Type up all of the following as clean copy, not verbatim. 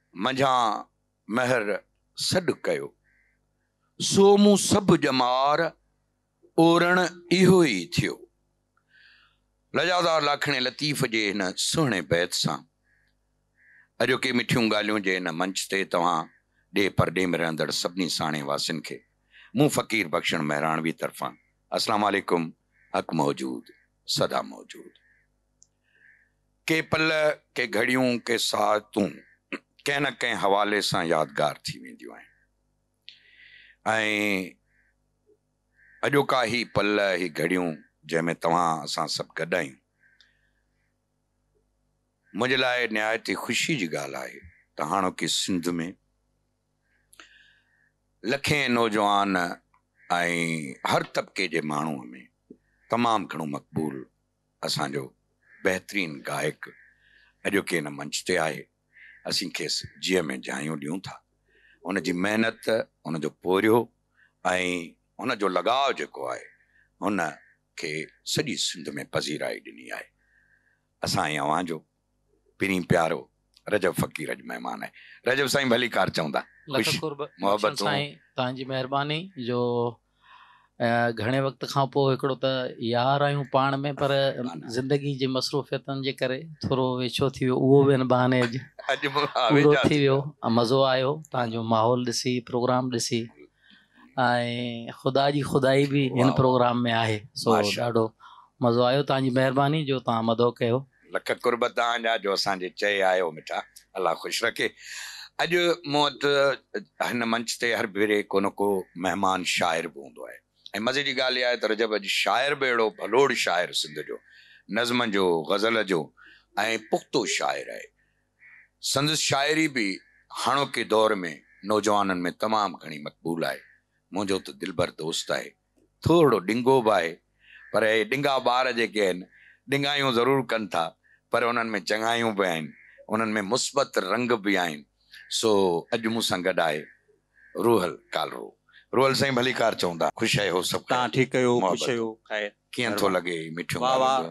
मंझा महर सॾु कयो, सो मूं सभु ॼमार ओरण इहो ई थियो। लजादार लाखणे लतीफ़ जे हिन सुहिणे बैत सां अॼोके मिठियूं ॻाल्हियूं जे हिन मंच ते तव्हां ॾे परॾे में रहंदड़ सभिनी साणे वासियुनि खे मूं फ़क़ीर बख़्शण महिराणवी तरफ़ां अस्सलाम वालेकुम। हक़ मौजूद सदा मौजूद। के पल, के घड़ियूं, के सातूं कंहिं न कंहिं हवाले सां यादगार थी वेंदियूं आहिनि ऐं अॼोका ही पल, ही घड़ियूं जंहिंमें तव्हां असां सभु गॾु आहियूं, मुंहिंजे लाइ निहायती ख़ुशी जी ॻाल्हि आहे त हाणोकी सिंध में लखें नौजवान ऐं हर तबिके जे माण्हूअ में तमामु घणो मक़बूल असांजो बहितरीन गायक अॼोके हिन मंच ते आहे। असीं खेसि जीअं में जायूं ॾियूं था। उनजी महिनत, उनजो पोरियो ऐं उनजो लगाव जेको आहे हुन खे सॼी सिंध में पज़ीराई ॾिनी आहे। असां ऐं अव्हां जो पिरीं प्यारो रजब फ़क़ीर अॼु महिमान आहे। रजब साईं भली कार चवंदा। मोहब्बत साईं तव्हांजी महिरबानी जो घणे वक़्त खां पोइ हिकिड़ो त यार आहियूं पाण में, पर ज़िंदगी जी मसरूफ़ियतनि जे करे थोरो वेछो थी वियो, उहो बि हिन बहाने अॼु पूरो थी वियो। मज़ो आयो तव्हांजो माहौल ॾिसी, प्रोग्राम ॾिसी, ऐं ख़ुदा जी ख़ुदाई बि हिन प्रोग्राम में आहे। सो ॾाढो मज़ो आयो। तव्हांजी महिरबानी जो तव्हां मदो कयो। लख कुर्ब तव्हांजा जो असांजे चए आयो मिठा। अल्लाह ख़ुशि रखे। अॼु मूं वटि हिन मंच ते हर भेरे को न को महिमान शाइर बि हूंदो आहे ऐं मज़े जी ॻाल्हि इहा आहे त रजब अॼु शाइर बि अहिड़ो भलोड़ शाइर सिंध जो, नज़्म जो, ग़ज़ल जो ऐं पुख़्तो शाइर आहे। संदसि शाइरी बि हाणोके दौर में नौजवाननि में तमामु घणी मक़बूल आहे। मुंहिंजो त दिलबर दोस्त आहे, थोरो डिंगो बि आहे, पर हे डिंगा ॿार जेके आहिनि डिंगायूं ज़रूरु कनि था, पर उन्हनि में चङायूं बि आहिनि, उन्हनि में मुस्बत रंग बि आहिनि। सो अॼु मूंसां गॾु आहे रूहल कालरो। रूहल साईं भली कार चवंदा। ख़ुशि आहियो सभु? तव्हां ठीकु कयो, ख़ुशि आहियो। कीअं थो लॻे मिठियूं? वाह वाह।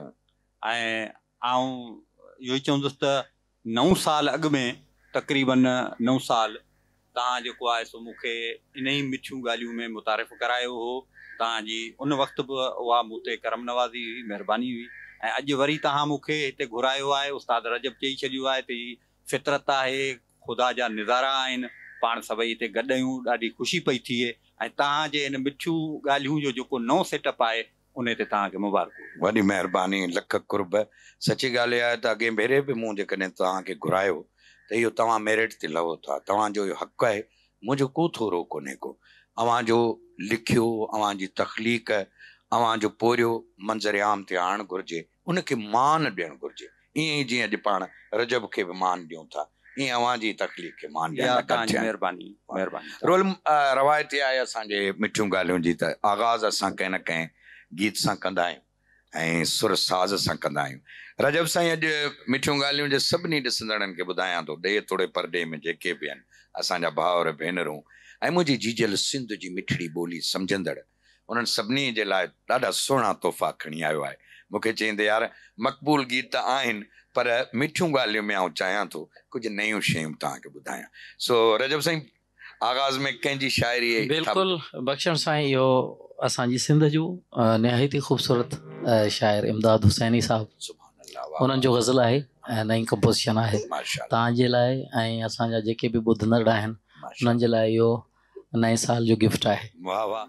ऐं आऊं इहो ई चवंदुसि त 9 साल अॻु में, तक़रीबन 9 साल, तव्हां जेको आहे सो मूंखे इन ई मिठियूं ॻाल्हियूं में मुतारिफ़ करायो हो। तव्हांजी उन वक़्तु बि उहा मूं ते करम नवाज़ी हुई, महिरबानी हुई। ऐं अॼु वरी तव्हां मूंखे हिते घुरायो आहे। उस्ताद रजब चई छॾियो आहे त ही फितरत आहे, ख़ुदा जा निज़ारा आहिनि, पाण सभई हिते गॾु आहियूं, ॾाढी ख़ुशी पई थिए। ऐं तव्हांजे इन मिठियूं ॻाल्हियूं जो जेको नओं सेटअप आहे उन ते तव्हांखे मुबारक। वॾी महिरबानी, लख कुर्ब। सची ॻाल्हि आहे त अॻे भेरे बि मूं जेकॾहिं तव्हांखे घुरायो त इहो तव्हां मेरिट ते लहो था, तव्हांजो इहो हक़ु आहे, मुंहिंजो को थोरो कोन्हे को। अव्हांजो लिखियो, अव्हांजी तख़लीक़, अव्हांजो पोरियो मंज़र आम ते आणणु घुरिजे, उनखे मान ॾियणु घुरिजे। ईअं ई जीअं अॼु पाण रजब खे बि मान ॾियूं था, ईअं अव्हांजी तख़लीक़ खे मान ॾियणु। महिरबानी महिरबानी। रोल रवायती आहे असांजे मिठियूं ॻाल्हियूं जी त आगाज़ असां कंहिं न कंहिं गीत सां कंदा आहियूं ऐं सुर साज़ सां कंदा आहियूं। रजब साईं अॼु मिठियूं ॻाल्हियूं जे सभिनी ॾिसंदड़नि खे ॿुधायां थो, ॾे थोरे परॾे में जेके बि आहिनि असांजा भाउर भेनरूं ऐं मुंहिंजी जीजल सिंध जी मिठड़ी ॿोली सम्झंदड़, उन्हनि सभिनी जे लाइ ॾाढा सुहिणा तोहफ़ा खणी आयो आहे। मूंखे चईंदे यार मक़बूल गीत आहिनि, पर मिठियूं ॻाल्हियूं में आउं चाहियां थो कुझु नयूं शयूं तव्हांखे ॿुधायां। सो रजब साईं, आगाज़ में कंहिंजी शाइरी? बिल्कुलु बख़्शण साईं, इहो असांजी सिंध जो निहायती ख़ूबसूरत शाइर इमदाद हुसैनी साहब, उन्हनि जो गज़ल आहे ऐं नई कंपोज़िशन आहे तव्हांजे लाइ ऐं असांजा जेके बि ॿुधंदड़ आहिनि उन्हनि जे लाइ इहो नए साल जो गिफ्ट आहे। वाह वाह।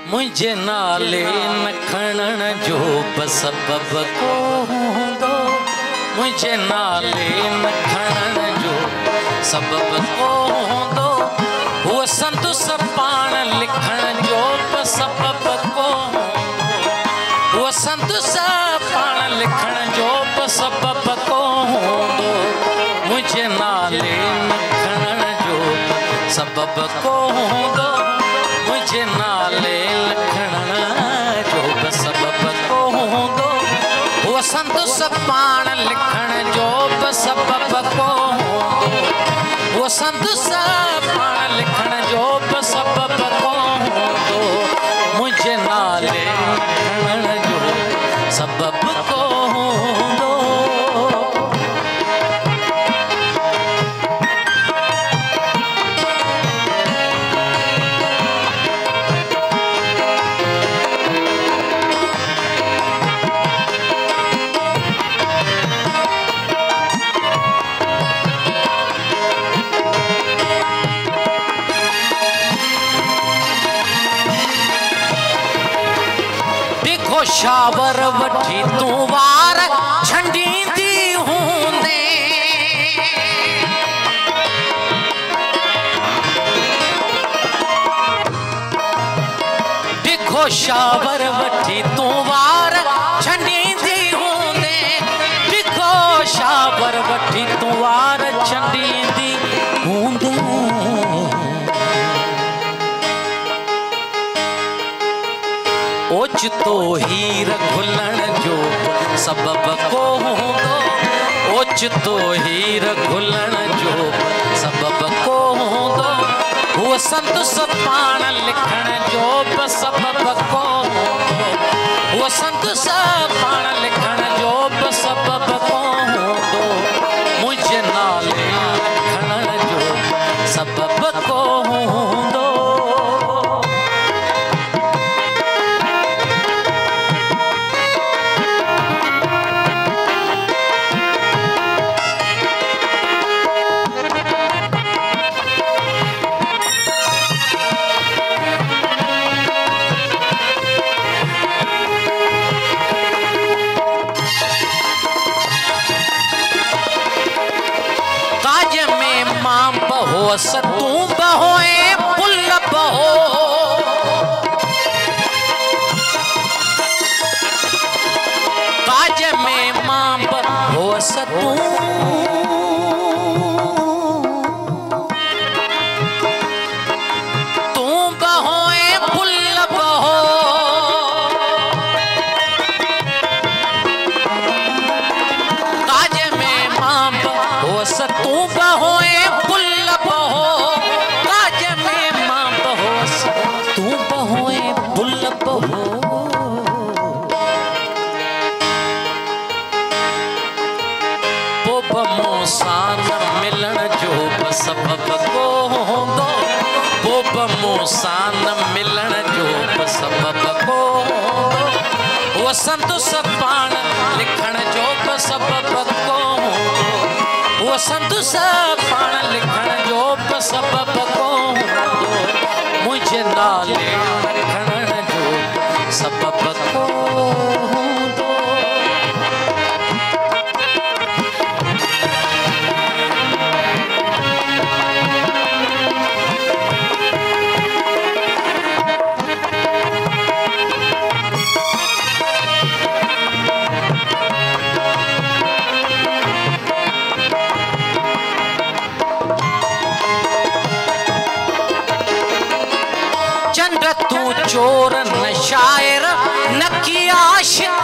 मुझे नाले न खणण जो सबब को हूंदो मुझे नाले न खणण जो सबब को हूंदो वो संतुस पाण लिखण जो सबब को वो संतुस पाण लिखण जो सबब को हूंदो मुझे नाले न खणण जो सबब को हूंदो मुझे नाले लिखण जो सबब को हूंदो वो संतुस पाण लिखण जो सबब को हूंदो वो संतुस पाण लिखण जो सबब को हूंदो मुझे नाले लिखण जो सबब को हूंदो शावर वठी तू वार छंडींदी हूंदे देखो शावर वठी तू वार छंडींदी हूंदे देखो शावर वठी तू वार छंडींदी हूंदे ओचितो हीर घुलण जो सबब को हूंदो ओचितो हीर घुलण जो सबब को हूंदो वो संतुस पाण लिखण जो सबब को हूंदो वो संतुस पाण लिखण जो सबब को हूंदो मुझे नाले लिखण जो सबब को हूंदो तू बहोए पुल बहो काज में मां बहो तू तू बहोए पुल बहो काज में मां बहो तू बहोए सबब को हूंदो बोब मूंसां न मिलण जो सबब को हूंदो वो संतुस पाण लिखण जो सबब को हूंदो वो संतुस पाण लिखण जो सबब को हूंदो मुझे नाले लिखण जो सबब को हूंदो चोर न शायर न की आशिक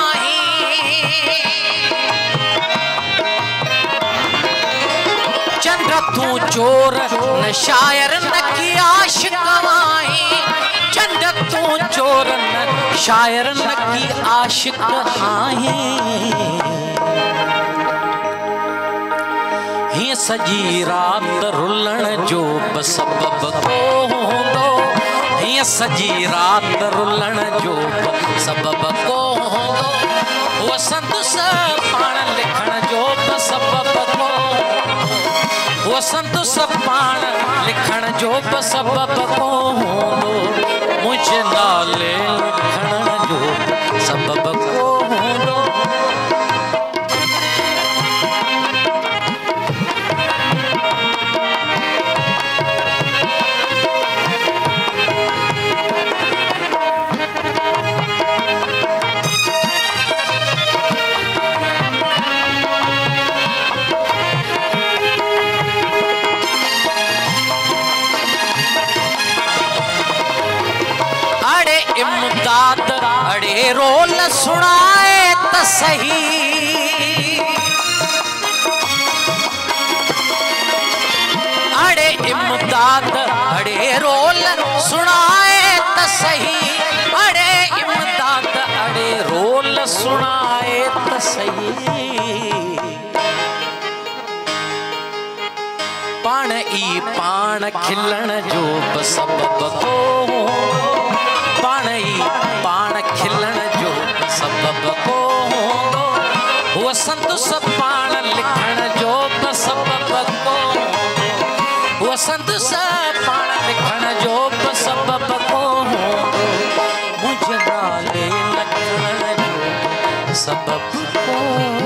चंद्र तू चोर न शायर न की आशिक चंद्र तू चोर न शायर न की आशिक ही सजी रात रुलण जो सबब को हूंदो हीअं सजी रात रुलण जो सबब को हूंदो वो संतुस पाण लिखण जो सबब को वो संतुस पाण लिखण जो सबब को हूंदो मुझे नाले लिखण जो सबब को हूंदो। इमदाद अड़े रोल सुनाए त सही, अड़े इमदाद अड़े रोल सुनाए त सही, अड़े इमदाद अड़े रोल सुनाए त सही। पाण ई पाण खिलण जो बि सबब को, पाण ई पाण खिलण जो सबब को हूंदो। हुअ संदसि पाण लिखण जो बि सबब को, हुअ संदसि पाण लिखण जो बि सबब को हूंदो। मुंहिंजे नाले लिखण जो सबब को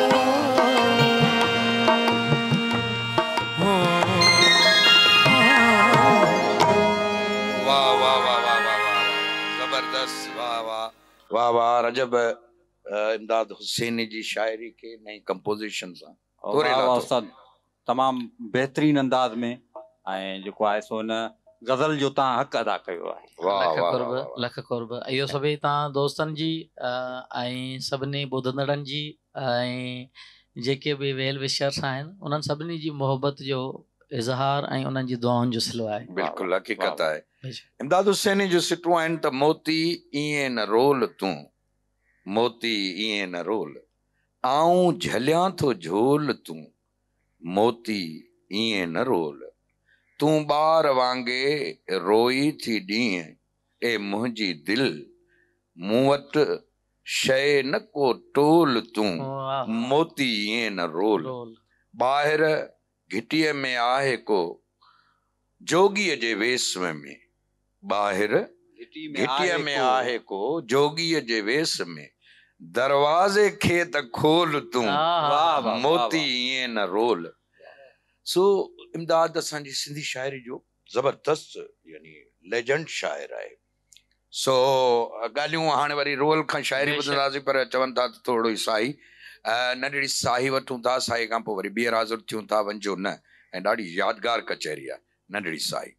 वाह वाह रजब इमदाद हुसैनी जी शायरी के नई कंपोजिशन सां उस्ताद तमामु बहितरीन अंदाज में ऐं जेको आहे सो न गज़ल जो तव्हां हक़ अदा कयो आहे। लख कुर्ब। इहो सभई तव्हां दोस्तनि जी ऐं सभिनी ॿुधंदड़नि जी ऐं जेके बि वेल विशर्स आहिनि उन्हनि सभिनी जी मोहबत जो इज़हार ऐं उन्हनि जी दुआउनि जो सिलो आहे। बिल्कुलु हक़ीक़त आहे। इमदाद हुसैनी जो सिटूं आहिनि त मोती ईअं न रोल तूं, मोती ईअं न रोल, आऊं झलियां थो झोल तूं, मोती ईअं न रोल, तूं ॿार वांगे रोई थी ॾींहं ए मुंहिंजी दिलि, मूं वटि शइ न को टोल तूं, मोती ईअं न रोल, ॿाहिरि घिटीअ में आहे को जोगीअ जे वेस में, ॿाहिरि घिटीअ में आहे को जोगीअ जे वेस में, दरवाज़े खे त खोल तूं, मोती ईअं न रोल। सो इमदाद असांजी सिंधी शाइरी जो ज़बरदस्त यानी लेजेंड शाइर आहे। सो ॻाल्हियूं हाणे वरी रोल खां शाइरी ॿुधंदासीं, पर चवनि था थोरो ई साई नंढड़ी साही वठूं था, साही खां पोइ वरी ॿीहर हाज़ुर थियूं था, वञिजो न, ऐं ॾाढी यादगार कचहरी आहे नंढड़ी साही।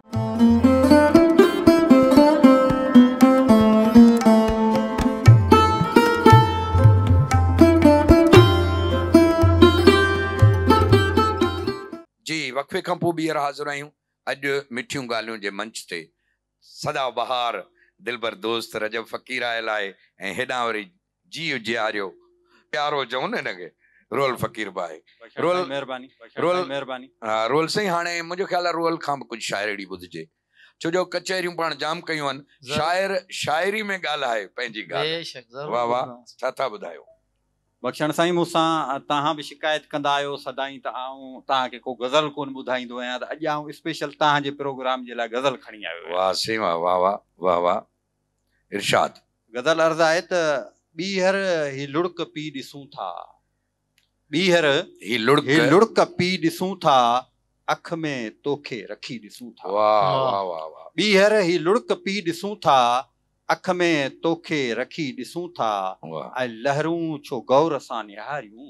जी वक़्फ़े खां पोइ ॿीहर हाज़िर आहियूं अॼु मिठियूं ॻाल्हियूं जे मंच ते। सदा बहार दिलबर दोस्त रजब फ़क़ीर आयल आहे ऐं हेॾां वरी जी जियारियो प्यारो चऊं न हिनखे रोल फ़क़ीर बि आहे। रोल महिरबानी रोल महिरबानी। हा रोल साईं, हाणे मुंहिंजो ख़्यालु आहे रोल खां बि कुझु शाइरी ॿुधिजे, छो जो कचहरियूं पाण जाम कयूं आहिनि, शाइर शाइरी में ॻाल्हाए पंहिंजी ॻाल्हि। वाह वाह, छा था ॿुधायो? बख़्शण साईं, मूंसां तव्हां बि शिकायत कंदा आहियो सदाईं त आऊं तव्हांखे को गज़ल कोन ॿुधाईंदो आहियां, त अॼु आऊं स्पेशल तव्हांजे प्रोग्राम जे लाइ गज़ल खणी आयो आहियां। वाह साईं वाह वाह वाह वाह वाह, इरशाद। गज़ल अर्ज़ आहे त ॿीहर ही लुड़क पी ॾिसूं था, ॿीहर ही लुड़क पी ॾिसूं था, अख में तोखे रखी ॾिसूं था। वाह वाह वाह वाह। ॿीहर ही लुड़क पी ॾिसूं था, अख में तोखे रखी ॾिसूं था, ऐं लहरूं छो गौर सां निहारियूं,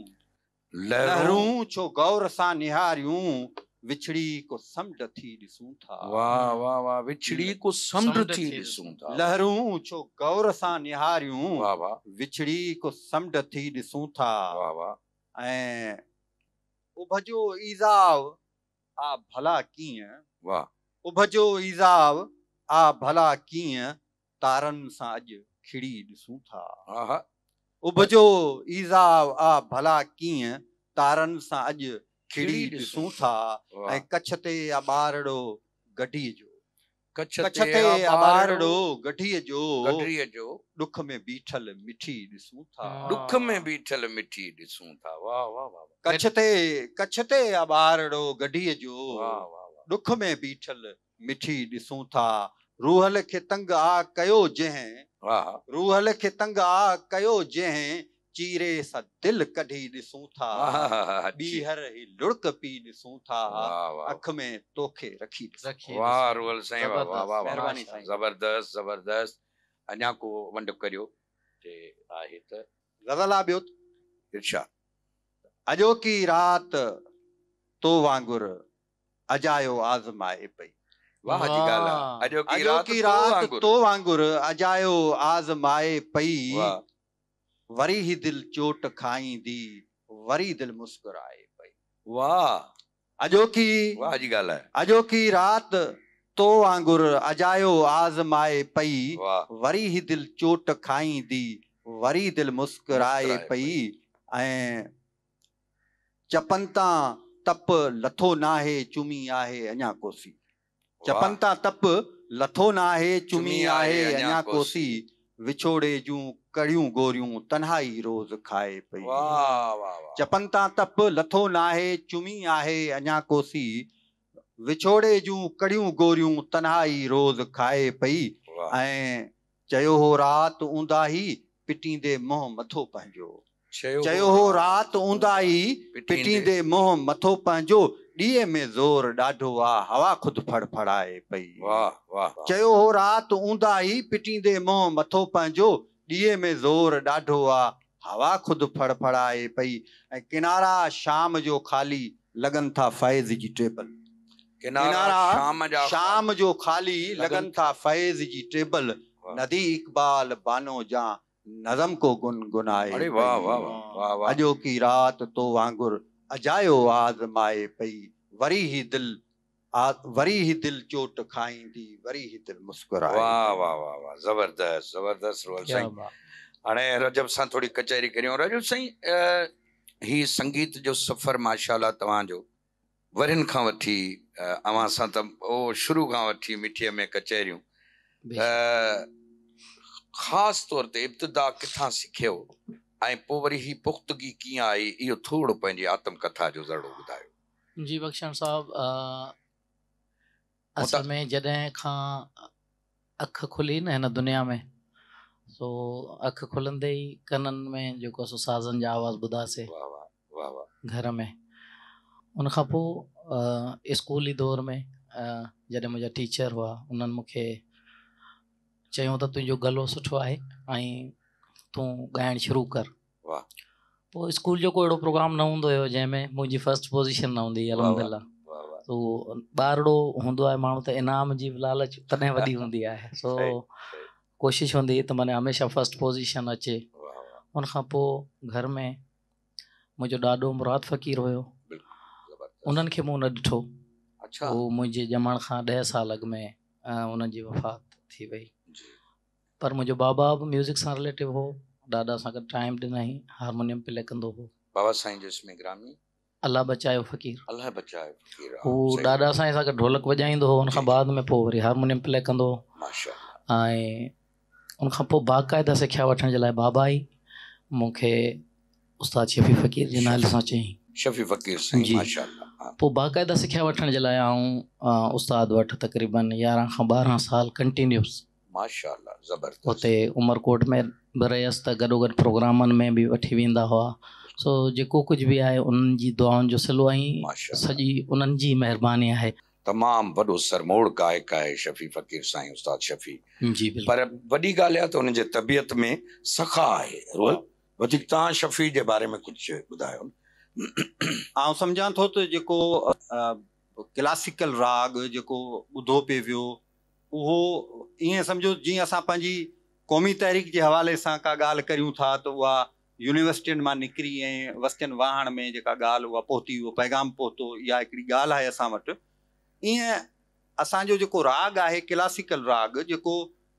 लहरूं छो गौर सां निहारियूं, विछड़ी को समुंड थी ॾिसूं था। वाह वाह वाह, विछड़ी को समुंड थी ॾिसूं था। लहरूं छो गौर सां निहारियूं, वाह वाह, विछड़ी को समुंड थी ॾिसूं था। वाह वाह। ऐं उभजो ईज़ाव आ भला कीअं, वाह, उभजो ईज़ाव आ भला कीअं, तारनि सां अॼु खिड़ी ॾिसूं था। उभजो ईज़ाव आ भला कीअं, तारनि सां अॼु खिड़ी ॾिसूं था। ऐं कच्छ ते अॿारड़ो गढीअ जो, कच्छ ते अॿारड़ो गढीअ जो, ॾुख में बीठल मिठी ॾिसूं था। ॾुख में बीठल मिठी ॾिसूं था। वाह वाह वाह। कच्छ ते अॿारड़ो गढीअ जो, वाह वाह वाह, ॾुख में बीठल मिठी ॾिसूं था। रूहल खे तंग आ कयो जंहिं, वाह रूहल खे तंग आ कयो जंहिं, चीरे सां दिल कढी ॾिसूं था, वाह ॿीहर ही लुड़क पी ॾिसूं था, वाह वाह अख में तोखे रखी ॾिसूं। रखिए वाह ॾिसूं। रूहल साईं वाह वाह वाह वाह महिरबानी साईं। ज़बरदस्त ज़बरदस्त अञा को वंड करियो जे आहे त गज़ल आहे ॿियो। इरशाद अॼोकी रात तो वांगुर अजायो आज़माए पई, वाह जी ॻाल्हि आहे अॼोकी अॼोकी रात रात तो तो वांगुर अजायो आज़माए पई, वाह वरी ही दिल चोट खाईंदी, वरी दिल मुस्कुराए पई। वाह अॼोकी वाह जी ॻाल्हि आहे अॼोकी रात तो वांगुर अजायो आज़माए पई, वाह वरी ही दिल चोट खाईंदी, वरी दिल मुस्कुराए पई। ऐं चपन तां तप लथो नाहे, चुमी आहे अञा कोसी, चपन तां तप लथो नाहे, चुमी आहे अञा कोसी, विछोड़े जूं कड़ियूं गोरियूं तन्हाई रोज़ खाए पई। वाह वाह वाह चपन तां तप लथो नाहे, चुमी आहे अञा कोसी, विछोड़े जूं कड़ियूं गोरियूं तन्हाई रोज़ खाए पई। वाह ऐं चयो हो रात ऊंदाही पिटींदे मोह मथो पंहिंजो, चयो हो रात ऊंदाही पिटींदे मोह मथो पंहिंजो, ॾींहं में ज़ोर ॾाढो आ हवा खुद फड़फड़ाए पई। वाह वाह चयो हो रात ऊंदाही पिटींदे मोह मथो पंहिंजो, ॾींहं में ज़ोर ॾाढो आ हवा खुद फड़फड़ाए पई। ऐं किनारा शाम जो ख़ाली लॻनि था फैज़ जी टेबल, किनारा शाम जो ख़ाली लॻनि था फैज़ जी टेबल, नदी इकबाल बानो जा नज़म को गुनगुनाए पई। वाह वाह वाह वाह अॼोकी रात तो वांगुर अजायो आज़माए पई, वरी ही दिल चोट खाईंदी, वरी ही दिल मुस्कुराए। वाह वाह वाह वाह ज़बरदस्त ज़बरदस्त रूहल क्या साईं। बात। हाणे रजब सां थोरी कचहरी करियूं। रजब साईं ही संगीत जो सफ़र माशाल्लाह तव्हांजो वरनि खां वठी अवां सां त ओ शुरू खां वठी मिठीअ में कचहरियूं, ख़ासि तौर ते इब्तिदा किथां सिखियो ऐं पोइ वरी ही पुख़्तगी कीअं आई, इहो थोरो पंहिंजी आत्मकथा जो ज़रियो ॿुधायो। जी बख्शण साहब, असल में जॾहिं खां अखि खुली न हिन दुनिया में, सो अखि खुलंदे ई कननि में जेको सो साज़नि जा आवाज़ ॿुधासीं घर में। उन खां पोइ स्कूली दौर में जॾहिं मुंहिंजा टीचर हुआ, उन्हनि मूंखे चयूं त तुंहिंजो गलो सुठो आहे ऐं तूं ॻाइणु शुरू कर। पोइ स्कूल जो को अहिड़ो प्रोग्राम न हूंदो हुयो जंहिंमें मुंहिंजी फर्स्ट पोज़ीशन न हूंदी, अलहमदिल्ला। तो ॿारड़ो हूंदो आहे माण्हू त इनाम जी लालच तॾहिं वॾी हूंदी आहे, सो कोशिशि हूंदी त माने हमेशह फर्स्ट पोज़ीशन अचे। उन खां पोइ घर में मुंहिंजो ॾाॾो मुराद फ़क़ीर हुयो, उन्हनि खे मूं न ॾिठो। उहो मुंहिंजे ॼमण खां 10 साल अॻु में उन्हनि जी वफ़ात थी वई। पर मुंहिंजो बाबा बि म्यूज़िक सां रिलेटिव हो, ॾाॾा सां गॾु टाइम ॾिनई, हारमोनियम पे लिखंदो हो। बाबा साईं जो इसमें ग्रामी अल्लाह बचायो फ़क़ीर, अल्लाह बचायो फ़क़ीर। हू ॾाॾा साईं सां गॾु ढोलक वॼाईंदो हो, उन खां बाद में पोइ वरी हारमोनियम पे लिखंदो हो। माशाअल्लाह। ऐं उन खां पोइ बाक़ाइदा सिखिया वठण जे लाइ बाबा ई मूंखे उस्ताद शफ़ी फ़क़ीर जे नाले सां चयईं। शफ़ी फ़क़ीर साईं, माशाअल्लाह। पोइ बाक़ाइदा सिखिया वठण जे लाइ आऊं उस्ताद वटि तक़रीबन 11 खां 12 साल कंटिन्यूस, माशाअल्लाह, ज़बरदस्त। हुते उमरकोट में बि रहियसि त गॾोगॾु प्रोग्रामनि में बि वठी वेंदा हुआ। सो जेको कुझु बि आहे उन्हनि जी दुआउनि जो सिलो ऐं सॼी उन्हनि जी महिरबानी आहे। तमामु वॾो सरमोड़ गायक आहे शफ़ी फ़क़ीर साईं, उस्ताद शफ़ी जी। पर वॾी ॻाल्हि आहे त हुन जे तबियत में सखा आहे। वधीक तव्हां शफ़ी जे बारे में कुझु ॿुधायो। आउं सम्झां थो त जेको क्लासिकल राग जेको ॿुधो पिए वियो, उहो ईअं सम्झो जीअं असां पंहिंजी क़ौमी तहरीक जे हवाले सां का ॻाल्हि करियूं था त उहा यूनिवर्सिटियुनि मां निकिरी ऐं वस्तियुनि वाहण में जेका ॻाल्हि उहा पहुती, उहो पैगाम पहुतो, इहा हिकिड़ी ॻाल्हि आहे असां वटि। ईअं असांजो जेको राग आहे क्लासिकल राग, जेको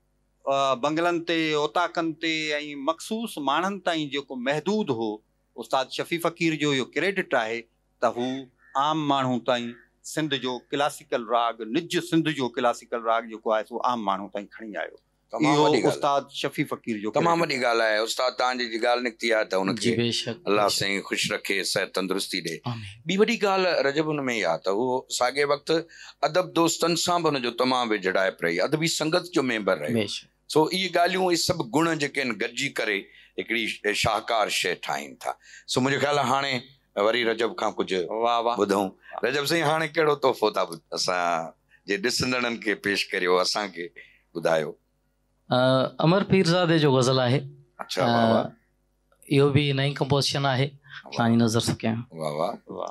बंगलनि ते, ओताकनि ते ऐं मख़सूस माण्हुनि ताईं जेको महदूद हो, उस्ताद शफ़ी फ़क़ीर जो इहो क्रेडिट आहे त हू आम माण्हू ताईं सिंध जो क्लासिकल राग, निज सिंध जो क्लासिकल राग जेको आहे सो आम माण्हू ताईं खणी आयो। तमामु वॾी ॻाल्हि उस्ताद शफ़ी फ़कीर जो तमामु वॾी ॻाल्हि आहे उस्ताद तव्हांजी जी ॻाल्हि निकिती आहे त जी हुनखे बेशक अलाह बेशक। साईं ख़ुशि रखे सिहत तंदुरुस्ती ॾे आमीन। ॿी वॾी ॻाल्हि रजब हुन में इहा आहे त उहो साॻे वक़्तु अदब दोस्तनि सां बि हुनजो तमामु विझड़ाइप रही अदबी संगत जो मेंबर रहियो बेशक। सो इहे ॻाल्हियूं इहे सभु गुण जेके आहिनि गॾिजी करे हिकिड़ी शाहकार शइ ठाहिनि था सो मुंहिंजो ख़्यालु आहे हाणे वरी रजब खां कुझु वाह वाह ॿुधूं रजब साईं हाणे कहिड़ो तोहफ़ो था असां जे ॾिसंदड़नि खे पेश करियो असांखे ॿुधायो अमर पीरज़ादे जो गज़ल आहे अच्छा वाह वाह इहो बि नई कंपोज़िशन आहे तव्हांजी नज़र से कयां वाह वाह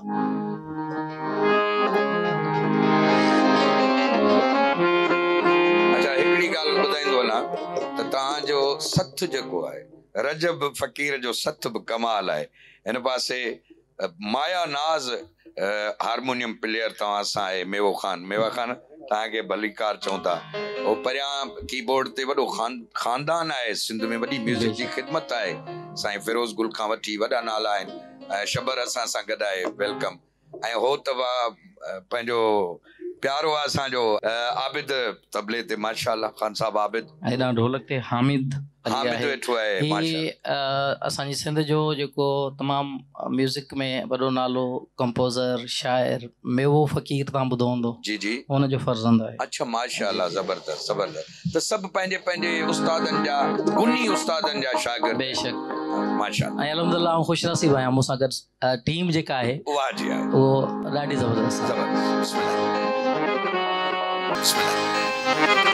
अच्छा हिकिड़ी ॻाल्हि ॿुधाईंदो वञा त तव्हांजो सथ जेको आहे रजब फ़कीर जो सथ बि कमाल आहे हिन पासे माया नाज़ हारमोनियम प्लेयर तव्हां सां आहे मेवा ख़ान तव्हांखे भलीकार चऊं था उहो परियां कीबोर्ड ते वॾो ख़ानदान आहे सिंध में वॾी म्यूज़िक जी ख़िदमत आहे साईं फिरोज़ गुल खां वठी वॾा नाला आहिनि ऐं शबर असां सां गॾु आहे वेलकम ऐं हो त पंहिंजो प्यारो आहे असांजो आबिद तबले ते माशाअल्लाह ख़ान साहब आबिद हेॾां ढोलक ते हामिद वेठो आहे माशाअल्लाह असांजी सिंध जो जेको तमामु म्यूज़िक में वॾो नालो कंपोज़र शाइर मेवो फ़कीर तव्हां ॿुधो हूंदो जी जी हुनजो फर्ज़ंद आहे अच्छा माशाअल्लाह ज़बरदस्त ज़बरदस्त त सभु पंहिंजे पंहिंजे उस्तादनि जा गुनी उस्तादनि जा शागिर्द बेशक माशाअल्लाह ऐं अल्हम्दुलिल्लाह आउं ख़ुशि नसीब आहियां मूंसां गॾु टीम जेका आहे वाह जी आहे उहो ॾाढी ज़बरदस्त आहे ज़बरदस्त बिस्मिल्लाह बिस्मिल्लाह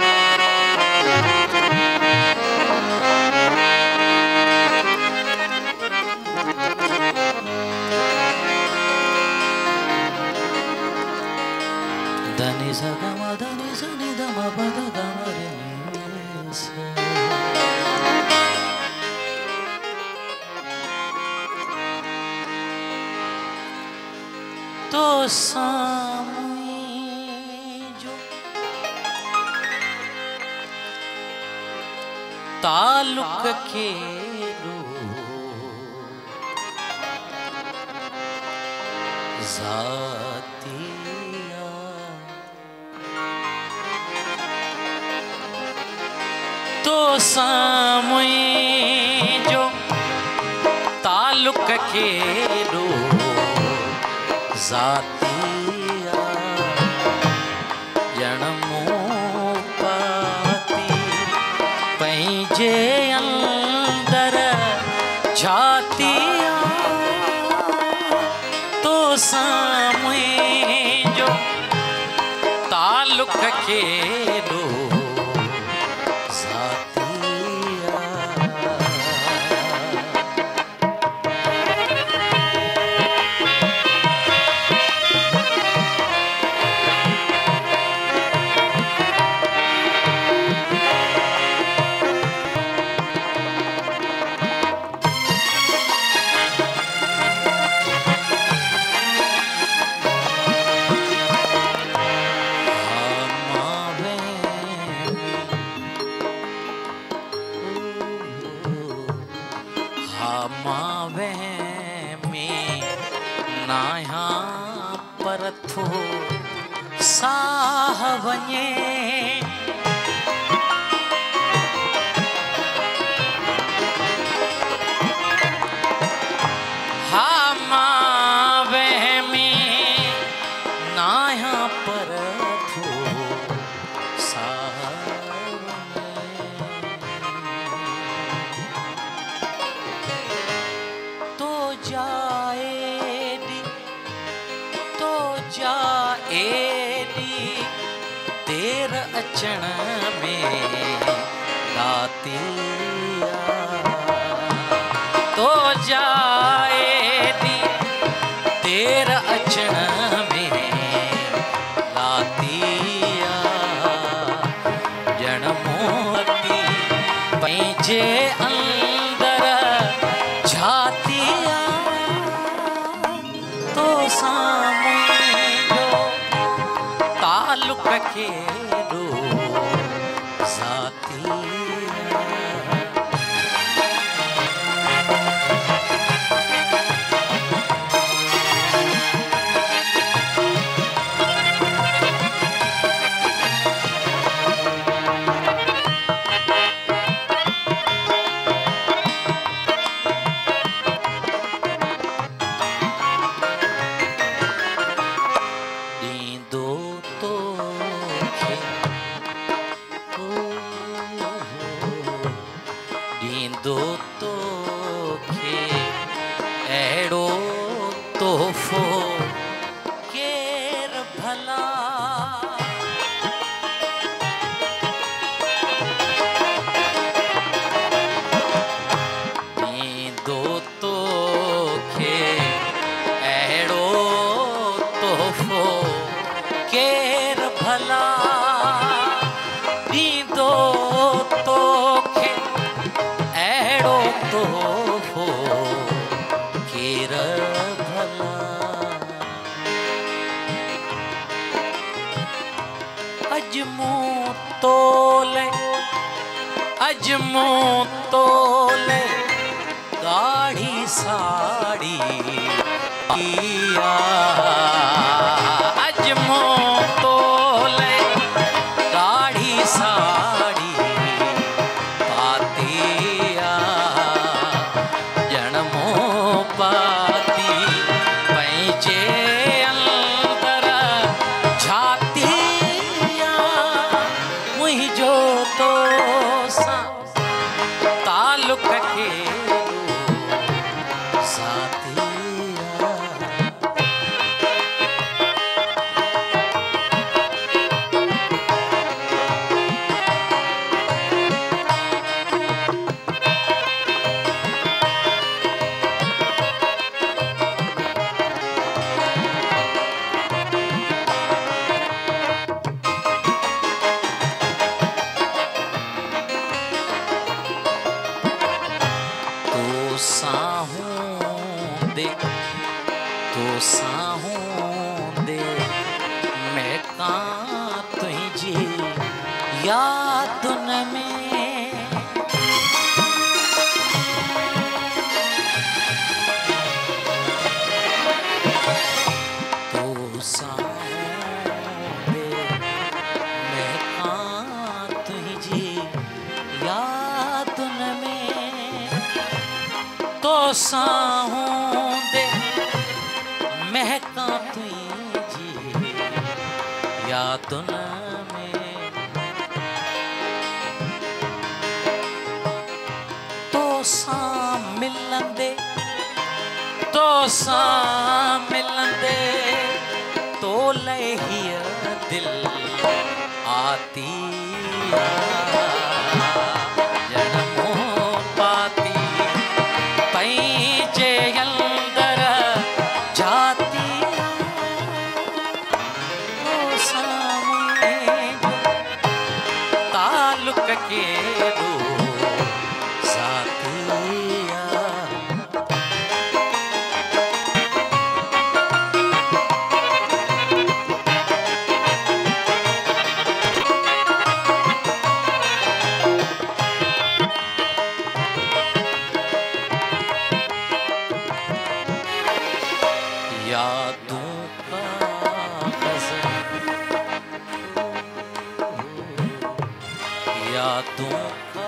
धनी सा गमा धनी सा नि ध म प ध ग म रे नि सा तो सामने जो ताल्लुक के ज़ातिया तो सामने जो ताल्लुक के ज़ातिया जनमो पाती पंहिंजे अंदर झातिया तो सामने जो ताल्लुक के साह वञे हा मां वहमी नाया पर थो साह तो जाएगी तो जाएगी देर अचण में रातिया तो जाएगी देर अचण में रातिया जण मोती पंहिंजे अंदर झातिया तो सामने जो ताल्लुक के ॾींदो तोखे अहिड़ो तोहफ़ो केर भला ॾींदो तोखे अहिड़ो तोहफ़ो केर भला ॾींदो तोखे अहिड़ो तोहफ़ो केर भला अॼु मूं तोले अॼु मूं तोले ॻाढ़ी साड़ी अॼु मूं तोले ॻाढ़ी साड़ी पाती ॼण मूं पाती पंहिंजे अंदर छाती मुंहिंजो तो सां तालुक के तो साहूं दे मैं कां तुझी यादुन में तो साहूं दे मैं कां तुझी यादुन में तो साहूं दे महका तुझी यादुन में तो सां मिलंदे तो लहिया दिल आती जन्मों पाती पंहिंजे अंदर जाती तालुक के दो साथिया यादों का यादों का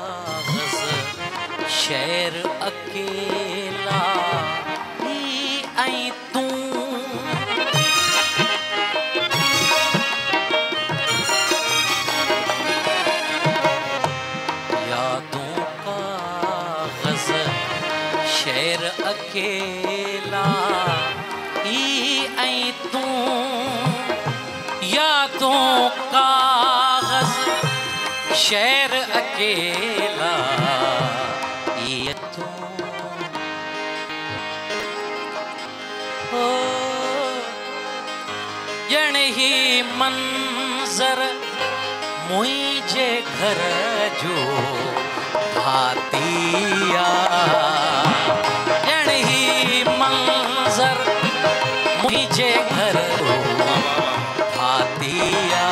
गज़ल शेर अकेला ही आई तू यादों का गज़ल शेर अकेला ही आई तू यादों का गज़ल शेर अकेला ये तू हो जण ही मंजर मुझे घर जो भातिया जण ही मंजर मुझे घर भातिया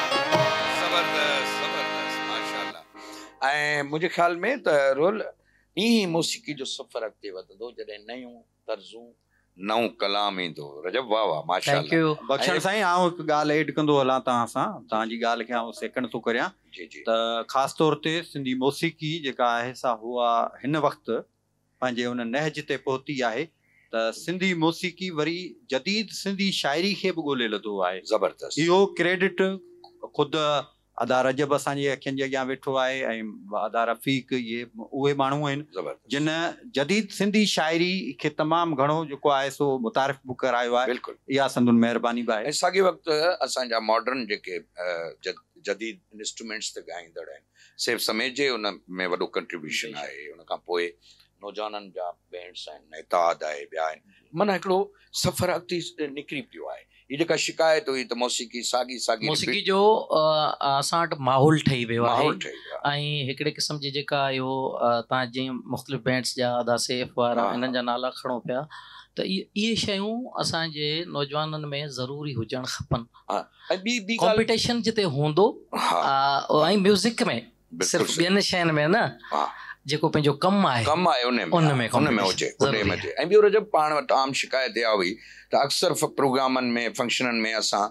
मुझे ख्याल में त रोल ईअं मौसीक़ी जो सफ़र अॻिते वधंदो जॾहिं नयूं तर्ज़ूं नओं कलाम ईंदो। रजब वाह वाह थैंक माशाल्लाह। यू। बख़्शण साईं, आउं हिकु ॻाल्हि एड कंदो हलां तव्हां सां, तव्हांजी ॻाल्हि खे आउं सेकंड थो करियां जी जी त ख़ासि तौर ते सिंधी मौसीक़ी जेका आहे सा उहा हिन वक़्तु पंहिंजे उन नहज ते पहुती आहे त सिंधी मौसीक़ी वरी जदीद सिंधी शाइरी खे बि ॻोल्हे लधो आहे। ज़बरदस्त। इहो क्रेडिट ख़ुदि अदा रजब असांजे अखियुनि जे अॻियां वेठो आहे ऐं अदा रफ़ीक, इहे उहे माण्हू आहिनि ज़बरदस्त जिन जदीद सिंधी शाइरी खे तमामु घणो जेको आहे सो मुतारिफ़ बि करायो आहे। बिल्कुलु। इहा संदुनि महिरबानी बि आहे। ऐं साॻे वक़्तु असांजा मॉडर्न जेके जदीद इंस्ट्रूमेंट्स ते ॻाईंदड़ आहिनि, सेफ समेत जे उन में वॾो कंट्रीब्यूशन आहे। उन खां पोइ नौजवाननि जा बैंड्स आहिनि, नेताद आहे, ॿिया आहिनि, माना हिकिड़ो सफ़र अॻिते निकिरी पियो आहे। हीअ जेका शिकायत हुई त मौसीक़ी साॻी मौसीक़ी जो असां वटि माहौल ठही वियो आहे माहौल ठही वियो आहे। ऐं हिकिड़े क़िस्म जी जेका इहो तव्हां जीअं मुख़्तलिफ़ बैंड्स जा अदा सेफ वारा इन्हनि जा नाला खणो पिया, त इहे शयूं असांजे नौजवाननि में ज़रूरी हुजणु खपनि। कॉम्पिटिशन जिते हूंदो ऐं म्यूज़िक में सिर्फ़ु ॿियनि शयुनि में न, जेको पंहिंजो कमु आहे उन में हुजे। ऐं ॿियो रजब पाण वटि आम शिकायत इहा हुई त अक्सर प्रोग्रामनि में फंक्शननि में असां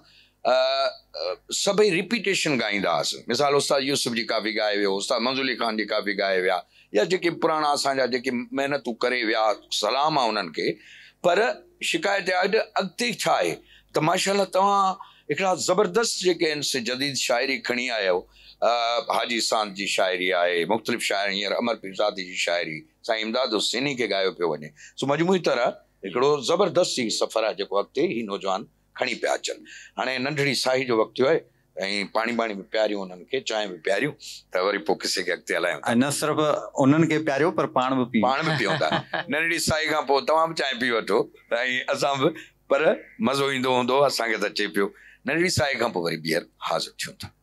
सभई रिपीटेशन ॻाईंदा हुआसीं। मिसाल उस्ताद यूसुफ जी काफ़ी ॻाए वियो, उस्ताद मंज़ूर अली ख़ान जी काफ़ी ॻाए विया, या जेके पुराणा असांजा जेके महिनतूं करे विया, सलाम आहे उन्हनि खे। पर शिकायत आहे अॻिते छा आहे त माशाल्लाह तव्हां हिकिड़ा ज़बरदस्त जेके आहिनि जदीद शाइरी खणी आया हो। हाजी सांद जी शाइरी आहे, मुख़्तलिफ़ शाइरी, हींअर अमर पीरज़ादी जी शाइरी, साईं इमदाद हुसैनी खे ॻायो पियो वञे। सो मजमूई तरह हिकिड़ो ज़बरदस्त ई सफ़र आहे जेको अॻिते ही नौजवान खणी पिया अचनि। हाणे नंढड़ी साही जो वक़्तु आहे ऐं पाणी बि पियारियूं उन्हनि खे, चांहि बि पियारियूं, त वरी पोइ किसे खे अॻिते हलायूं। न सिर्फ़ु उन्हनि खे पियारियो पर पाण बि पियूं था। नंढड़ी साही खां पोइ तव्हां बि चांहि पी वठो ऐं असां बि, पर मज़ो ईंदो हूंदो, असांखे त अचे पियो। नंढड़ी साही खां पोइ वरी ॿीहर हाज़िर थियूं था।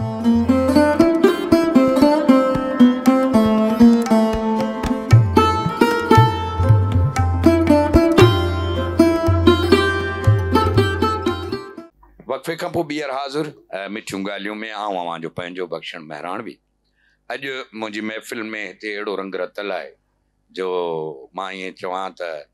वक़्फ़े खां पोइ ॿीहर हाज़िर मिठियूं ॻाल्हियूं में आऊं अव्हां जो पंहिंजो बख़्शण महिराणवी। अॼु मुंहिंजी महफ़िल में हिते अहिड़ो रंग रतल आहे जो मां ईअं चवां त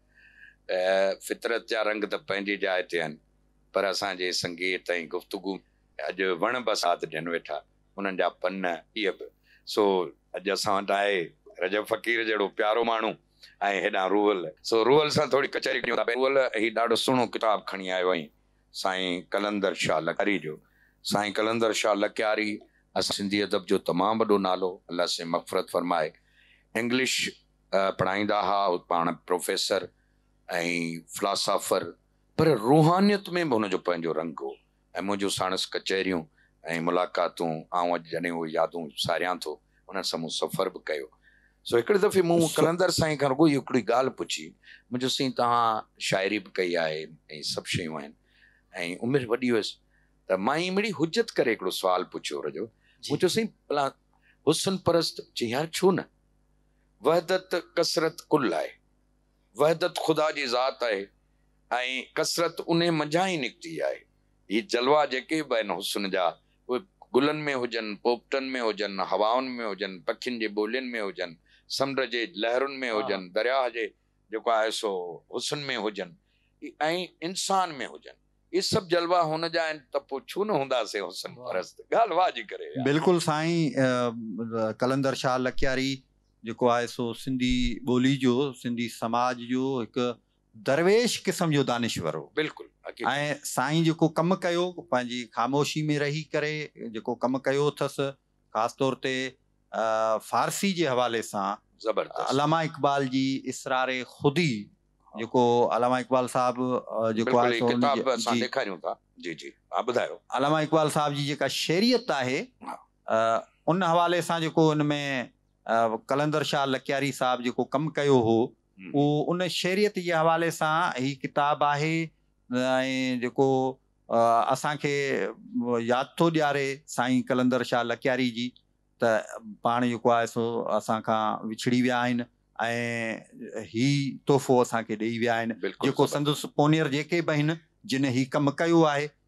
फितरत जा रंग त पंहिंजी जाइ ते आहिनि, पर असांजे संगीत ऐं गुफ़्तगू अॼु वण बसात ॾियनि वेठा, उन्हनि जा पन इहे बि। सो अॼु असां वटि आहे रजब फ़क़ीर जहिड़ो प्यारो माण्हू ऐं हेॾां रूहल। सो रूहल सां थोरी कचहरी कयूं था। रूहल ही ॾाढो सुहिणो किताबु खणी आयो आई साईं कलंदर शाह लकियारी जो। साईं कलंदर शाह लकियारी असां सिंधी अदब जो तमामु वॾो नालो, अल्लाह से मग़फ़िरत फरमाए। इंग्लिश पढ़ाईंदा हुआ, पाण प्रोफेसर ऐं फिलासफ़र, पर रूहानियत में बि हुनजो पंहिंजो रंग हो। ऐं मुंहिंजो साणस कचहरियूं ऐं मुलाक़ातूं, आउं अॼु जॾहिं उहे यादूं सारियां थो, उन्हनि सां मूं सफ़र बि कयो। सो हिकिड़े दफ़े मूं कलंदर साईं खां रुॻो हिकिड़ी ॻाल्हि पुछी, मुंहिंजो साईं तव्हां शाइरी बि कई आहे ऐं सभु शयूं आहिनि ऐं उमिरि वॾी हुयसि, त मां ई मिड़ी हुजत करे हिकिड़ो सुवालु पुछियो रजो। मुंहिंजो साईं भला हुसन परस्त चई यार छो न, वहदत कसरत कुल आहे, वहदत ख़ुदा जी ज़ात आहे ऐं कसरत उन मंझां ई निकिती आहे। हीअ जलवा जेके बि आहिनि हुसन जा, उहे गुलनि में हुजनि, पोपटनि में हुजनि, हवाउनि में हुजनि, पखियुनि जे ॿोलियुनि में हुजनि, समुंड जे लहरुनि में हुजनि, दरिया जे जेको आहे सो हुसन में हुजनि ऐं इंसान में हुजनि, इहे सभु जलवा हुन जा आहिनि, त पोइ छो न हूंदासीं हुसन परस्त। ॻाल्हि वाह जी करे। बिल्कुलु साईं कलंदर शाह लकियारी जेको आहे सो सिंधी ॿोली जो, सिंधी समाज जो हिकु दरवेश क़िस्म जो दानिश्वर हो। बिल्कुलु। ऐं साईं जेको कमु कयो पंहिंजी ख़ामोशी में रही करे जेको कमु कयो अथसि, ख़ासि तौर ते फ़ारसी जे हवाले सां ज़बरदस्त। अलामा इक़बाल जी इसरारे ख़ुदी, जेको अलामा इक़बाल साहब जेको आहे सो ॾेखारियूं था। जी जी हा ॿुधायो। अलामा इक़बाल साहब जी जेका शेरियत आहे उन हवाले सां जेको हुन में कलंदर शाह लकियारी साहब जेको कमु कयो हो, उहो उन शेरियत जे हवाले सां ही किताबु आहे। ऐं जेको असांखे यादि थो ॾियारे साईं कलंदर शाह लकियारी जी, त पाण जेको आहे सो असांखां विछड़ी विया आहिनि ऐं ही तोहफ़ो असांखे ॾेई विया आहिनि। जेको संदसि पोनियर जेके बि आहिनि जिन ही कमु कयो आहे,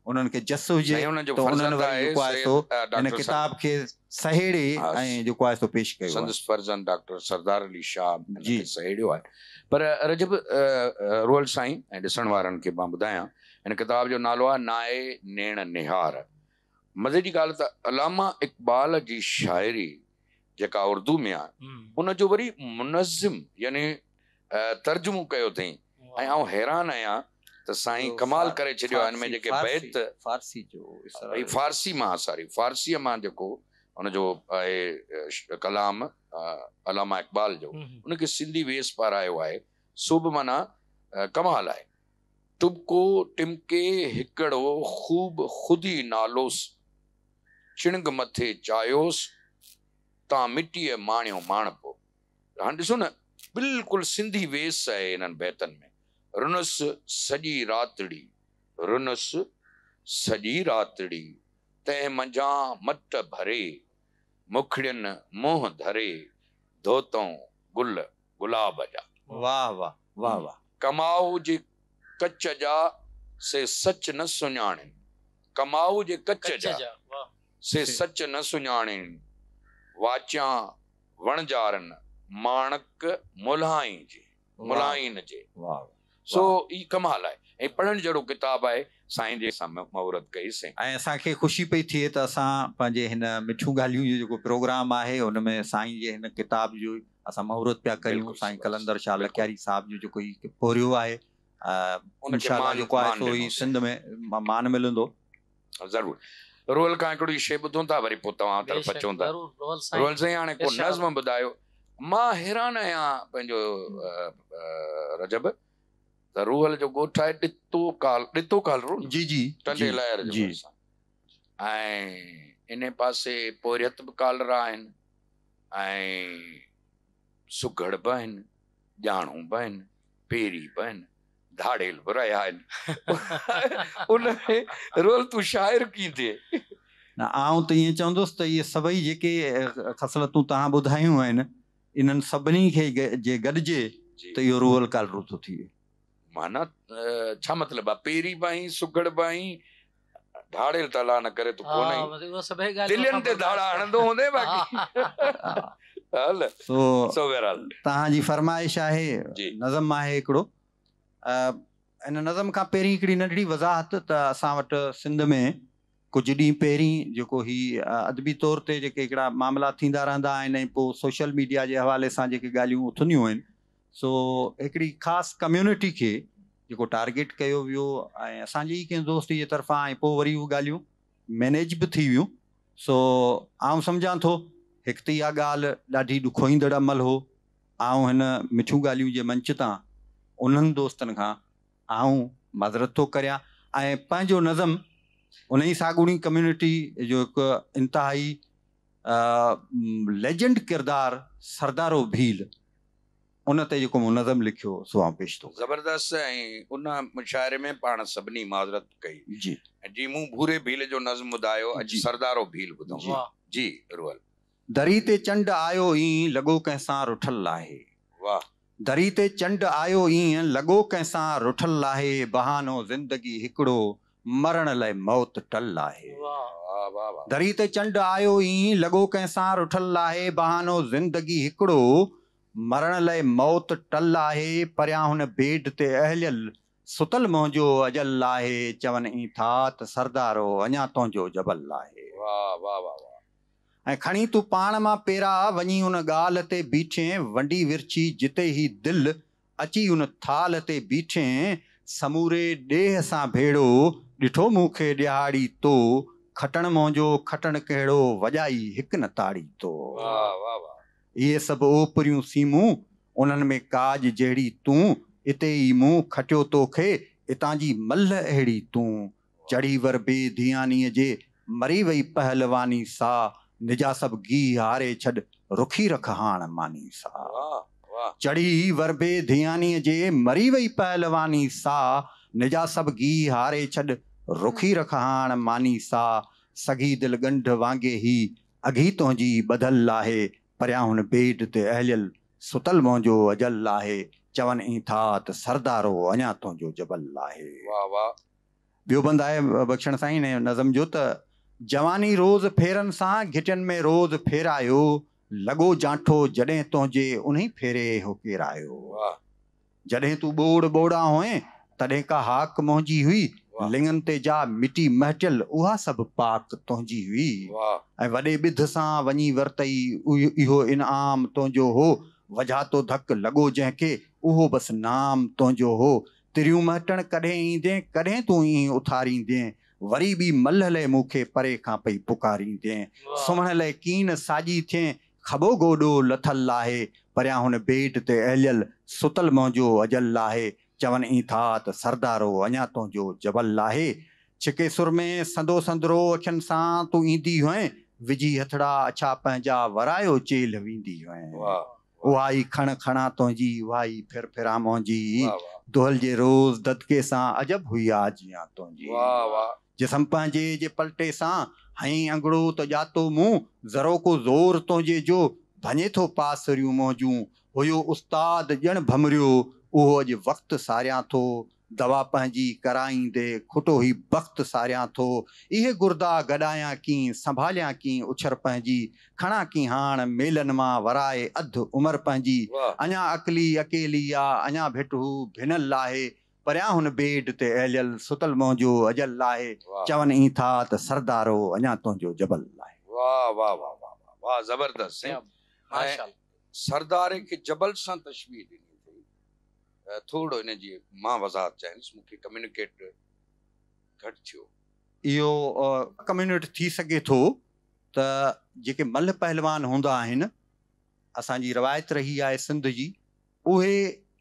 उन्हनि खे जस हुजे साईं उन्हनि जो त उन्हनि फर्ज़ंद वरी आहे जेको आहे सैयद, सो डॉक्टर हिन साहब- किताब खे सहेड़े हा, ऐं जेको आहे सो पेश कयो आहे। संदसि फर्ज़ंद डॉक्टर सरदार अली शाह जी। हिनखे सहेड़ियो आहे। पर रजब रोल साईं ऐं ॾिसण वारनि खे मां ॿुधायां, हिन किताब जो नालो आहे नाए नेण निहार। मज़े जी ॻाल्हि त अलामा इक़बाल जी शाइरी जेका उर्दू में आहे उनजो वरी मुनज़िम यानी तर्जुमो कयो अथई। ऐं आउं हैरान आहियां त साईं कमाल करे छॾियो आहे। हिन में जेके बैत फारसी जो भई फारसी मां फारसीअ मां जेको हुनजो आहे कलाम अलामा इक़बाल जो, उनखे सिंधी वेस पारायो आहे, सो बि माना कमाल आहे। तुबको टिमके हिकिड़ो ख़ूब ख़ुदी नालोस, चिणग मथे चायोस, तां मिटीअ माणियो माणपो। हाणे ॾिसो न, बिल्कुलु सिंधी वेस आहे हिननि बैतनि में। रुनस सॼी रातड़ी, रुनस सॼी रातड़ी, तंहिं मंझां मट भरे, मुखड़ियुनि मोह धरे, धोतों गुल गुलाब जा। वाह वाह वाह वाह। कमाऊ जे कच जा से सच न सुञाणे, कमाऊ जे कच जा से सच न सुञाणे, वाचा वणजारनि माणक मुलाइन जे, मुलाइन जे। वाह। सो ई कमाल आहे ऐं पढ़ण जहिड़ो किताब आहे। साईं जे सां महूरत कईसीं ऐं असांखे ख़ुशी पई थिए त असां पंहिंजे हिन मिठियूं ॻाल्हियूं जो जेको प्रोग्राम आहे हुन में साईं जे हिन किताब जो असां महूरत पिया कयूं। साईं कलंदर शाह लखियारी साहिब जो जेको ही पोरियो आहे, इंशाअल्लाह जेको आहे सो ही सिंध में मान मिलंदो ज़रूरु। रोल खां हिकिड़ी शइ ॿुधूं था, वरी पोइ तव्हां तरफ़ अचूं था। रोल साईं हाणे को नज़्म ॿुधायो। मां हैरान आहियां पंहिंजो रजब त रूहल जो ॻोठ आहे ॾितो काल रोड। जी जी टंडे लहर जी। ऐं इन पासे पोरियत बि कालरा आहिनि ऐं सुघड़ बि आहिनि, ॼाणूं बि आहिनि, पेरी बि आहिनि, धाड़ेल बि रहिया आहिनि। उन रोल तूं शाइर कीअं थिए? न आउं त ईअं चवंदुसि त इहे सभई जेके ख़सलतूं तव्हां ॿुधायूं आहिनि, इन्हनि सभिनी खे जे गॾिजे त इहो रूहल कालरो थो थिए। माना छा मतिलबु आहे? पेरी बाई सुघड़ बाई धाड़ेल तला न करे तूं कोन आई दिलनि ते धाड़ा हणंदो हूंदे बाक़ी। हल सो बहरहाल तव्हांजी फरमाइश आहे, नज़म आहे हिकिड़ो। इन नज़म खां पहिरीं हिकिड़ी नंढड़ी वज़ाहत त असां वटि सिंध में कुझु ॾींहं पहिरीं जेको ही अदबी तौर ते जेके हिकिड़ा मामला थींदा रहंदा आहिनि ऐं पोइ सोशल मीडिया जे हवाले सां जेके ॻाल्हियूं उथंदियूं आहिनि, सो हिकिड़ी ख़ासि कम्यूनिटी खे जेको टारगेट कयो वियो ऐं असांजी ई कंहिं दोस्त जे तरफ़ां, ऐं पोइ वरी उहे ॻाल्हियूं मैनेज बि थी वियूं। सो आउं सम्झां थो हिकु त इहा ॻाल्हि ॾाढी ॾुखोईंदड़ अमल हो। आउं हिन मिठियूं ॻाल्हियूं जे मंच तां उन्हनि दोस्तनि खां आउं माज़रत थो करियां ऐं पंहिंजो नज़म उन ई साॻूणी कम्यूनिटी जो हिकु इंतिहाई लेजेंड किरदारु सरदारो भील, उन ते जेको नज़म लिखियो सो आउं पेश थो। ज़बरदस्त। ऐं उन मुशाइरे में पाण सभिनी माज़रत कई जी। जी। मूं भूरे भील जो नज़म ॿुधायो, अॼु सरदारो भील ॿुधूं जी। रोहल। दरी ते चंड आयो ईं लॻो कंहिंसां रुठल आहे। वाह। दरी ते चंड आयो ईं लॻो कंहिंसां रुठल आहे, बहानो ज़िंदगी हिकिड़ो मरण लाइ मौत टल आहे। दरी ते चंड आयो ईं लॻो कंहिंसां रुठल आहे, बहानो ज़िंदगी हिकिड़ो मरण लाइ मौत टल आहे। परियां हुन बेड ते अहलियल सुतल मुंहिंजो अजल आहे, चवनि ई था त सरदारो अञा तुंहिंजो जबल आहे। वाह वाह वाह। ऐं खणी तूं पाण मां पेरा वञी उन ॻाल्हि ते बीठे, वंडी विरछी जिते ही दिलि अची उन थाल ते बीठे, समूरे ॾेह सां भेड़ो ॾिठो मूंखे ॾियारी तो, खटण मुंहिंजो खटण कहिड़ो वॼाई हिकु न ताड़ी तो। वाह वाह वाह। इहे सभु ओपरियूं सीमूं उन्हनि में काज जहिड़ी तूं, इते ई मूं खटियो तोखे इतां जी मल्ह अहिड़ी तूं, चढ़ी वर बेधियानीअ जे मरी वई पहलवानी सा, निजा सभु गी हारे छॾ रुखी रख हाण मानी सा। चढ़ी वर बेधियानीअ जे मरी वई पहलवानी सा, निजा सभु गी हारे छॾ रुखी रख हाण मानी सा, सगी दिल गंढ वांगे ही अघी तुंहिंजी ॿधल आहे, परियां हुन बेड ते अहलियल सुतल मुंहिंजो अजल आहे, चवनि ई था त सरदारो अञा तुंहिंजो जबल आहे। वाह वाह। ॿियो बंद आहे बख़्शण साईं ने नज़म जो त जवानी रोज़ फेरनि सां घिटियुनि में रोज़ फेरायो लॻो जांठो जॾहिं तुंहिंजे उन्ही फेरे हो केरायो वाह जॾहिं तूं ॿोड़ ॿोड़ा हुए तॾहिं का हाक मुंहिंजी हुई वाह लिङनि ते जा मिटी महटियल उहा सभु पाक तुंहिंजी हुई वाह ऐं वॾे ॿिध सां वञी वरितई इहो इनाम तुंहिंजो हो वॼा तो धक लॻो जंहिंखे उहो बसि नाम तुंहिंजो हो तिरियूं महटण कॾहिं ईंदे कॾहिं तूं ईअं उथारींदे वरी बि मल्ह लाइ मूंखे परे खां पई पुकारींदे सुम्हण लाइ कीन साॼी थिए खॿो गोॾो लथल आहे परियां हुन बेट ते अहलियल सुतल मुंहिंजो अजल आहे चवनि ई था त सरदारो अञा तुंहिंजो जबल आहे छिके सुर में संदो संदरो अखियुनि सां तूं ईंदी हुए विझी हथड़ा अछा पंहिंजा वरायो चेल वेंदी हुए उहा ई खण खणा तुंहिंजी उहा ई फिर फिरा मुंहिंजी दुहल जे रोज़ ददके सां अजब हुई आजियां तुंहिंजी जिस्म पंहिंजे जे पलटे सां हई अंगड़ो त ॼातो मुंहुं ज़रो को ज़ोर तुंहिंजे जो भञे थो पासरियूं मौजूं हुयो उस्ताद ॼण भमरियो उहो अॼु वक़्तु सारियां थो दवा पंहिंजी कराईंदे खुटो ई वक़्तु सारियां थो इहे गुर्दा गॾायां कीअं संभालियां कीअं उछर पंहिंजी खणा कीअं हाण मेलनि मां वराए अधु उमिरि पंहिंजी अञा अकली अकेली आहे अञा भिट हू भिनल आहे परियां हुन बेड ते अहलियल सुतल मुंहिंजो अजल आहे चवनि ई था त सरदारो अञा तुंहिंजो जबल आहे वाह वाह वाह वाह वाह ज़बरदस्त सरदार के जबल सां तशबीह ॾिनी अथई थोरो इन जी मां वज़ाहत चाहिंसि मूंखे कम्युनिकेट घटि थियो इहो कम्युनिकेट थी सघे थो त जेके मल्ह पहलवान हूंदा आहिनि असांजी रवायत रही आहे सिंध जी उहे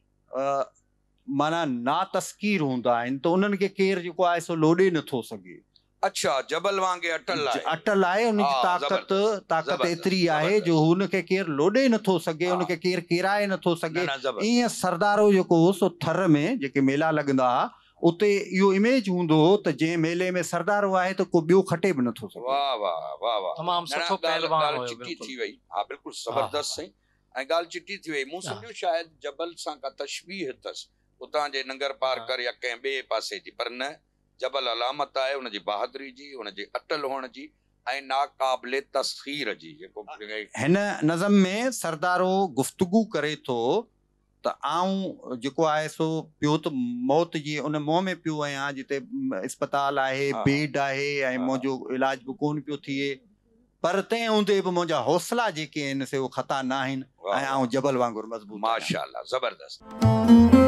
माना नातस्कीर हूंदा आहिनि त उन्हनि खे केरु जेको आहे सो लोॾे नथो सघे अच्छा जबल वांगुरु अटल आहे उनजी ताक़त एतिरी आहे जो हुनखे केरु लोॾे नथो सघे उनखे केरु केराए नथो सघे ईअं सरदारो जेको हो सो थर में जेके मेला लॻंदा हुआ उते इहो इमेज हूंदो हो त जंहिं मेले में सरदारो आहे त को ॿियो खटे बि नथो सघे वाह वाह वाह वाह तमामु सुठो पहलवान हुयो चिटी थी वई हा बिल्कुलु ज़बरदस्त सही ऐं ॻाल्हि चिटी थी वई मूं सम्झो शायदि जबल सां का तशबीह अथसि उतां जे नंगर पार कर या कंहिं ॿिए पासे जी पर न जबल अलामत आहे हुनजी बहादुरी जी हुनजे अटल हुअण जी ऐं नाक़ाबिले तस्खीर जी जेको हिन नज़म में सरदारो गुफ़्तगू करे थो त आऊं जेको आहे सो पियो त मौत जी उन मुंहं में पियो आहियां जिते अस्पताल आहे बेड आहे ऐं मुंहिंजो इलाज बि कोन पियो थिए पर तंहिं हूंदे बि मुंहिंजा हौसला जेके आहिनि से उहे ख़ता न आहिनि ऐं आऊं जबल वांगुरु मज़बूत माशाअल्लाह ज़बरदस्त